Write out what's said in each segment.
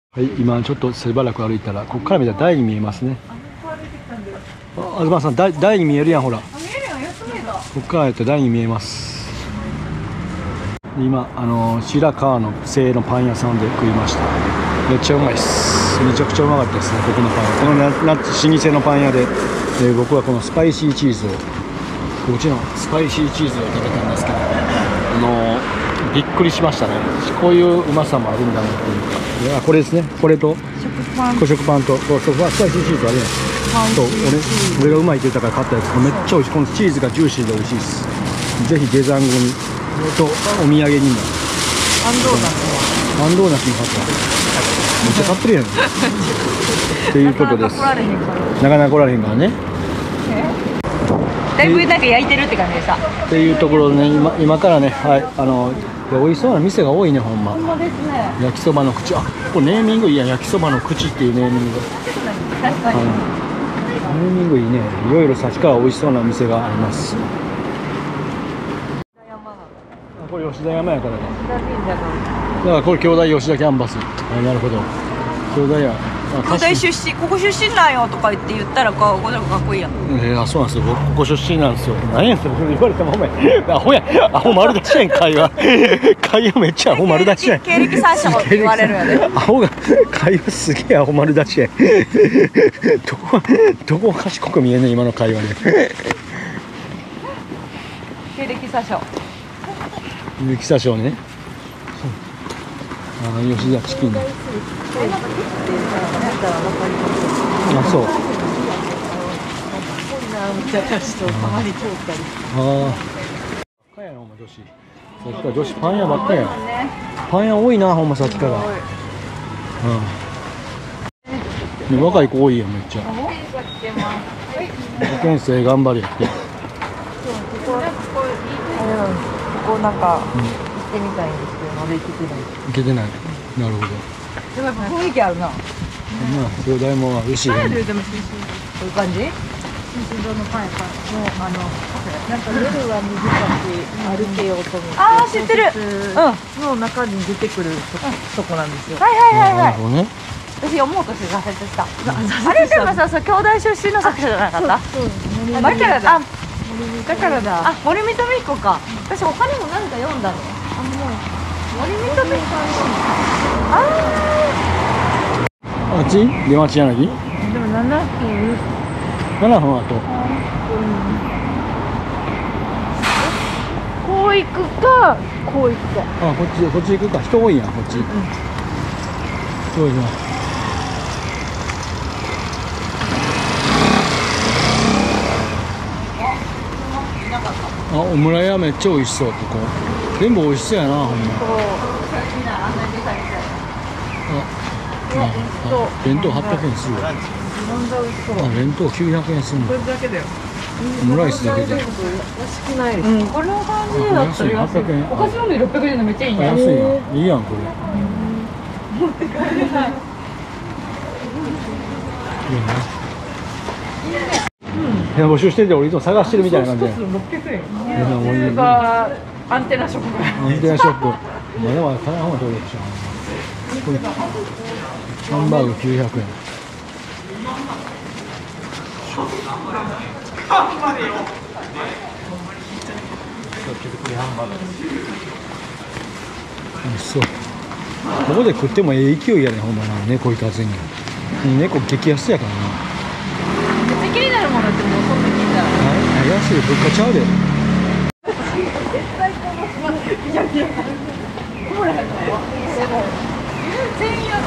はい、今ちょっとしばらく歩いたら、ここから見たら台に見えますね。あ、東さん、台に見えるやん、ほら。ここからやったら台に見えます。今、白川の製のパン屋さんで食いました。めっちゃうまいです。めちゃくちゃうまかったですね、ここのパン。この老舗のパン屋で、僕はこのスパイシーチーズを、こっちのスパイシーチーズを食べたんですけど、びっくりしましたね。こういううまさもあるんだなっていうか。これですね。これと食パンとスパイシーチーズあるやん。そう、俺がうまいって言ったから買ったやつ。めっちゃ美味しい。このチーズがジューシーで美味しいです。ぜひ下山後にとお土産にも。あんドーナツも買った。めっちゃ買ってるやん。っていうことです。なかなか来られへんからね。 だいぶなんか焼いてるって感じでした。 っていうところでね、今からね、はい、美味しそうな店が多いね、ほんま。 ほんまですね。 焼きそばの口、あ、これネーミングいいやん、焼きそばの口っていうネーミング。 確かに。 ネーミングいいね。いろいろ先から美味しそうな店があります。これ吉田山やからね。だからこれ京大吉田キャンバス。あ、なるほど。京大や。 京大出身、ここ出身なんよとか言ったらここでもかっこいいやん。 あ、そうなんですよ。ここ出身なんですよ。何やそれ言われてもお前アホや、アホ丸出しやん。会話めっちゃアホ丸出しやん。 経歴詐称って言われるよね。 アホが会話すげえアホ丸出しやん。どこ賢く見えんねん今の会話で。 経歴詐称。 経歴詐称ね。あ、吉田チキン。あ、そう。さっきから女子パン屋ばっかりや。パン屋多いな、ほんまさっきから。うん。で若い子多いやん、めっちゃ。受験生頑張れって。 ここなんか行ってみたいんですけど、まだ行けてない。 行けてない。なるほど。 でもやっぱ雰囲気あるな。 まあ、兄弟もあるし。 こういう感じ？新郎のパン屋さんのなんか夜は短く歩けようと思って。ああ、知ってる。の中に出てくるとこなんですよ。はいはいはいはい。私読もうとして挫折した。あれでもさ、兄弟出身の作者じゃなかった？そう。だからだ。だからだ。あ、森見と美彦か。私他にも何か読んだの。森見と美彦。 あっち？出町柳？でも 7分。 7分あと。 こう行くか、こう行くか。 あ、こっち行くか。人多いやん、こっち。人多いな。あ、オムライスめっちゃ美味しそう、ここ。全部美味しそうやな、ほんま。弁当800円するわ。あ、弁当900円するの。これだけだよ。オムライスだけで。安くないです。うん、これの感じだったら安い。800円。お菓子飲んで600円でめっちゃいいね。安いやん。いいやん、これ。持って帰れない。いいね。募集してて、俺いつも探してるみたいな感じで。600円。アンテナショップ。アンテナショップ。まだまだ金浜通りでしょ。ハンバーグ900円。そう。ここで食ってもええ勢いやね、ほんまな。猫いかずに。猫激安やからな。めっちゃ気になるものってもうそんな気になる。安い物価ちゃうで。絶対このいやいや。これ。全員やろ。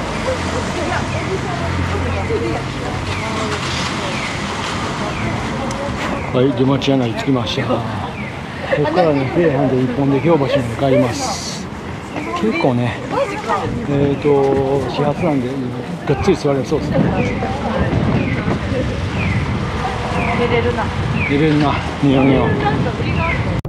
はい、出町柳着きました。ここからね、京阪で1本で京橋に向かいます。結構ね、始発なんで、がっつり座れそうですね。出れるな。出れるな、にょにょ。